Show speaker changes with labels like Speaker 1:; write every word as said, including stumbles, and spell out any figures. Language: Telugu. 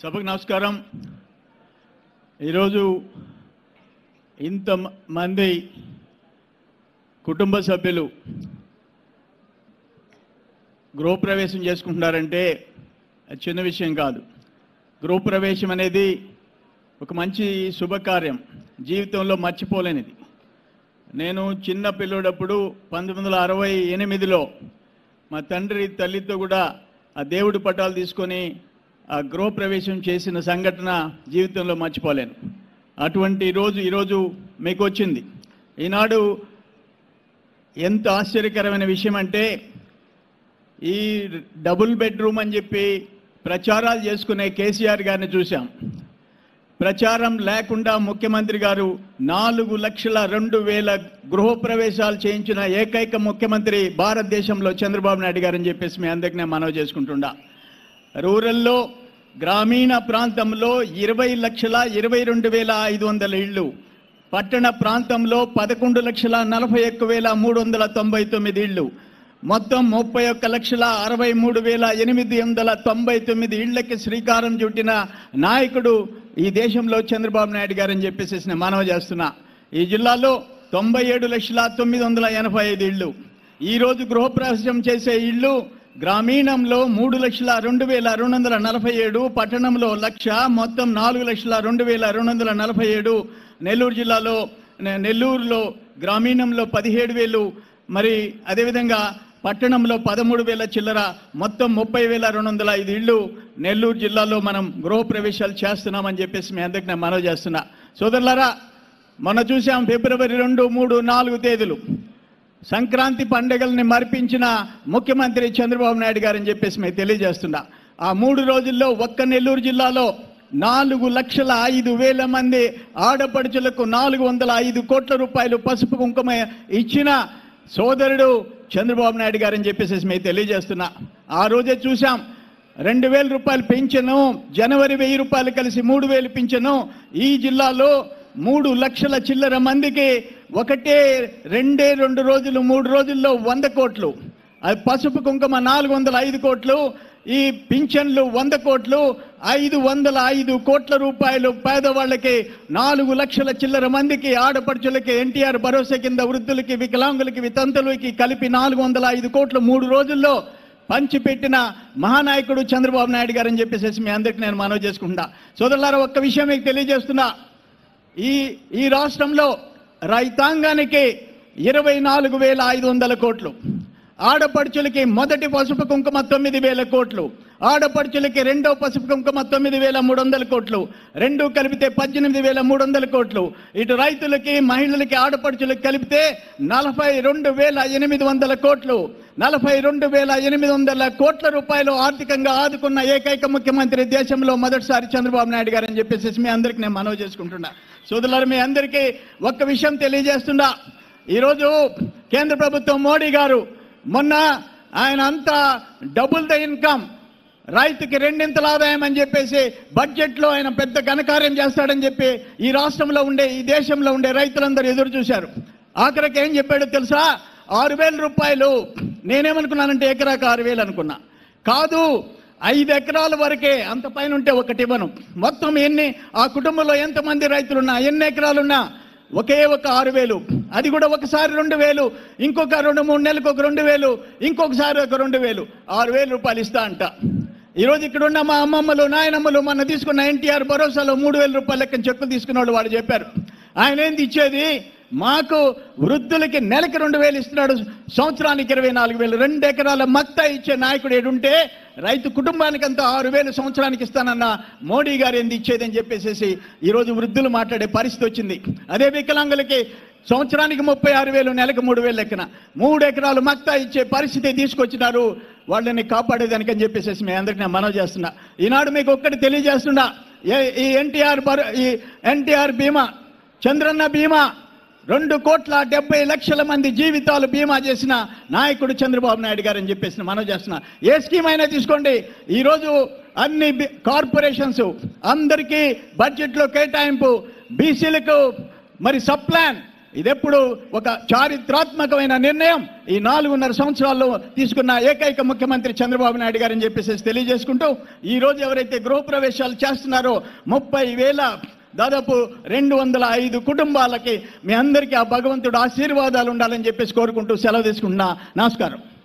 Speaker 1: సభకు నమస్కారం. ఈరోజు ఇంతమంది కుటుంబ సభ్యులు గృహప్రవేశం చేసుకుంటున్నారంటే చిన్న విషయం కాదు. గృహప్రవేశం అనేది ఒక మంచి శుభకార్యం, జీవితంలో మర్చిపోలేనిది. నేను చిన్న పిల్లోడప్పుడు పంతొమ్మిది వందల అరవై ఎనిమిదిలో మా తండ్రి తల్లితో కూడా ఆ దేవుడి పటాలు తీసుకొని ఆ గృహప్రవేశం చేసిన సంఘటన జీవితంలో మర్చిపోలేను. అటువంటి రోజు ఈరోజు మీకు వచ్చింది. ఈనాడు ఎంత ఆశ్చర్యకరమైన విషయం అంటే, ఈ డబుల్ బెడ్రూమ్ అని చెప్పి ప్రచారాలు చేసుకునే కేసీఆర్ గారిని చూశాం. ప్రచారం లేకుండా ముఖ్యమంత్రి గారు నాలుగు లక్షల రెండు వేల గృహప్రవేశాలు చేయించిన ఏకైక ముఖ్యమంత్రి భారతదేశంలో చంద్రబాబు నాయుడు గారని చెప్పేసి మీ అందరికీ నేను మనవి చేసుకుంటున్నా. రూరల్లో గ్రామీణ ప్రాంతంలో ఇరవై లక్షల ఇరవై రెండు వేల ఐదు వందల ఇళ్ళు, పట్టణ ప్రాంతంలో పదకొండు లక్షల నలభై ఒక్క వేల మూడు వందల తొంభై తొమ్మిది ఇళ్ళు, మొత్తం ముప్పై ఒక్క లక్షల అరవై మూడు వేల ఎనిమిది వందల తొంభై తొమ్మిది ఇళ్లకి శ్రీకారం చుట్టిన నాయకుడు ఈ దేశంలో చంద్రబాబు నాయుడు గారని చెప్పేసి నేను మనవి చేస్తున్నా. ఈ జిల్లాలో తొంభై ఏడు లక్షల తొమ్మిది వందల ఎనభై ఐదు ఇళ్ళు. ఈరోజు గృహప్రవేశం చేసే ఇళ్ళు గ్రామీణంలో మూడు లక్షల రెండు వేల రెండు వందల నలభై ఏడు, పట్టణంలో లక్ష, మొత్తం నాలుగు లక్షల రెండు వేల రెండు వందల నలభై ఏడు. నెల్లూరు జిల్లాలో నెల్లూరులో గ్రామీణంలో పదిహేడు వేలు, మరి అదేవిధంగా పట్టణంలో పదమూడు వేల చిల్లర, మొత్తం ముప్పై వేల రెండు వందల ఐదు ఇళ్ళు నెల్లూరు జిల్లాలో మనం గృహప్రవేశాలు చేస్తున్నామని చెప్పేసి మీ అందరికీ నేను మనవి చేస్తున్నా. సోదరులారా, మొన్న చూసాం ఫిబ్రవరి రెండు మూడు నాలుగు తేదీలు సంక్రాంతి పండుగల్ని మరిపించిన ముఖ్యమంత్రి చంద్రబాబు నాయుడు గారని చెప్పేసి మేము తెలియజేస్తున్నా. ఆ మూడు రోజుల్లో ఒక్క నెల్లూరు జిల్లాలో నాలుగు లక్షల ఐదు వేల మంది ఆడపడుచులకు నాలుగు వందల ఐదు కోట్ల రూపాయలు పసుపు కుంకుమ ఇచ్చిన సోదరుడు చంద్రబాబు నాయుడు గారని చెప్పేసి మేము తెలియజేస్తున్నా. ఆ రోజే చూసాం రెండు వేల రూపాయలు పింఛను, జనవరి వెయ్యి రూపాయలు కలిసి మూడు వేలు పింఛను. ఈ జిల్లాలో మూడు లక్షల చిల్లర మందికి ఒకటే రెండే రెండు రోజులు మూడు రోజుల్లో వంద కోట్లు, అది పసుపు కుంకుమ నాలుగు వందల ఐదు కోట్లు, ఈ పింఛన్లు వంద కోట్లు, ఐదు వందల ఐదు కోట్ల రూపాయలు పేదవాళ్ళకి, నాలుగు లక్షల చిల్లర మందికి ఆడపడుచులకి ఎన్టీఆర్ భరోసా కింద వృద్ధులకి, వికలాంగులకి, వితంతులకి కలిపి నాలుగు వందల ఐదు కోట్లు మూడు రోజుల్లో పంచిపెట్టిన మహానాయకుడు చంద్రబాబు నాయుడు గారని చెప్పేసి మీ అందరికీ నేను మనవి చేసుకుంటా. సోదరులారా, ఒక్క విషయం మీకు తెలియజేస్తున్నా. ఈ ఈ రాష్ట్రంలో రైతాంగానికి ఇరవై నాలుగు వేల ఐదు వందల కోట్లు, ఆడపడుచులకి మొదటి పసుపు కుంకుమ తొమ్మిది వేల కోట్లు, ఆడపడుచులకి రెండో పసుపు కుంకుమ తొమ్మిది వేల మూడు వందల కోట్లు, రెండు కలిపితే పద్దెనిమిది వేల మూడు వందల కోట్లు. ఇటు రైతులకి, మహిళలకి, ఆడపడుచులకి కలిపితే నలభై రెండు వేల ఎనిమిది వందల కోట్లు, నలభై రెండు వేల ఎనిమిది వందల కోట్ల రూపాయలు ఆర్థికంగా ఆదుకున్న ఏకైక ముఖ్యమంత్రి దేశంలో మొదటిసారి చంద్రబాబు నాయుడు గారు అని చెప్పేసి మీ అందరికీ నేను మనవి చేసుకుంటున్నా. సోదరులారా, మీ అందరికీ ఒక్క విషయం తెలియజేస్తున్నా. ఈరోజు కేంద్ర ప్రభుత్వం మోడీ గారు మొన్న ఆయన అంతా డబుల్ ద ఇన్కమ్, రైతుకి రెండింతల ఆదాయం అని చెప్పేసి బడ్జెట్లో ఆయన పెద్ద ఘనకార్యం చేస్తాడని చెప్పి ఈ రాష్ట్రంలో ఉండే, ఈ దేశంలో ఉండే రైతులందరూ ఎదురు చూశారు. ఆఖరికి ఏం చెప్పాడో తెలుసా? ఆరు వేల రూపాయలు. నేనేమనుకున్నానంటే ఎకరాకు ఆరు వేలు అనుకున్నా. కాదు, ఐదు ఎకరాల వరకే, అంత పైన ఉంటే ఒకటి ఇవ్వను. మొత్తం ఎన్ని, ఆ కుటుంబంలో ఎంతమంది రైతులున్నా, ఎన్ని ఎకరాలున్నా ఒకే ఒక ఆరు వేలు. అది కూడా ఒకసారి రెండు వేలు, ఇంకొక రెండు మూడు నెలలకు ఒక రెండు వేలు, ఇంకొకసారి ఒక రెండు వేలు, ఆరు వేల రూపాయలు ఇస్తా అంట. ఈరోజు ఇక్కడ ఉన్న మా అమ్మమ్మలు, నాయనమ్మలు మొన్న తీసుకున్న ఎన్టీఆర్ భరోసాలో మూడు వేల రూపాయల లెక్కన చెక్కులు తీసుకున్న వాళ్ళు వాళ్ళు చెప్పారు. ఆయన ఏంది ఇచ్చేది? మాకు వృద్ధులకి నెలకి రెండు వేలు ఇస్తున్నాడు, సంవత్సరానికి ఇరవై నాలుగు వేలు. రెండు ఎకరాల మత్తా ఇచ్చే నాయకుడు ఏడుంటే రైతు కుటుంబానికి అంతా ఆరు వేలు సంవత్సరానికి ఇస్తానన్న మోడీ గారు ఏంది ఇచ్చేదని చెప్పేసి ఈరోజు వృద్ధులు మాట్లాడే పరిస్థితి వచ్చింది. అదే వికలాంగులకి సంవత్సరానికి ముప్పై ఆరు వేలు, నెలకు మూడు వేలు లెక్కన మూడు ఎకరాలు మత్తా ఇచ్చే పరిస్థితి తీసుకొచ్చినారు. వాళ్ళని కాపాడేదానికి అని చెప్పేసి మీ అందరికీ నేను మనవి చేస్తున్నా. ఈనాడు మీకు ఒక్కటి తెలియజేస్తున్నా. ఈ ఎన్టీఆర్ ఈ ఎన్టీఆర్ బీమా, చంద్రన్న బీమా, రెండు కోట్ల డెబ్బై లక్షల మంది జీవితాలు బీమా చేసిన నాయకుడు చంద్రబాబు నాయుడు గారు అని చెప్పేసి మనవి చేస్తున్నా. ఏ స్కీమ్ అయినా తీసుకోండి, ఈరోజు అన్ని కార్పొరేషన్స్ అందరికీ బడ్జెట్లో కేటాయింపు, బీసీలకు మరి సబ్ ప్లాన్, ఇదెప్పుడు ఒక చారిత్రాత్మకమైన నిర్ణయం ఈ నాలుగున్నర సంవత్సరాల్లో తీసుకున్న ఏకైక ముఖ్యమంత్రి చంద్రబాబు నాయుడు గారని చెప్పేసి తెలియజేసుకుంటూ ఈ రోజు ఎవరైతే గృహప్రవేశాలు చేస్తున్నారో ముప్పై వేల దాదాపు రెండు వందల ఐదు కుటుంబాలకి మీ అందరికీ ఆ భగవంతుడు ఆశీర్వాదాలు ఉండాలని చెప్పేసి కోరుకుంటూ సెలవు తీసుకుంటున్నా. నమస్కారం.